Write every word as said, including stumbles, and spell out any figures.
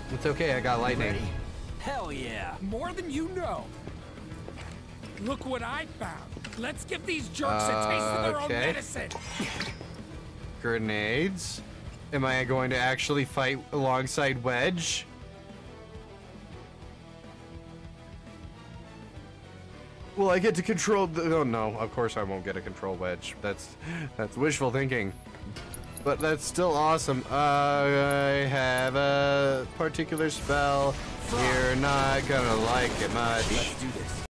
It's okay, I got lightning. Ready? Hell yeah. More than you know. Look what I found. Let's give these jerks Uh, a taste of their okay. own medicine. Grenades? Am I going to actually fight alongside Wedge? Will I get to control the- oh no, of course I won't get to control Wedge. That's that's wishful thinking. But that's still awesome. Uh, I have a particular spell. You're not gonna like it much. Let's do this.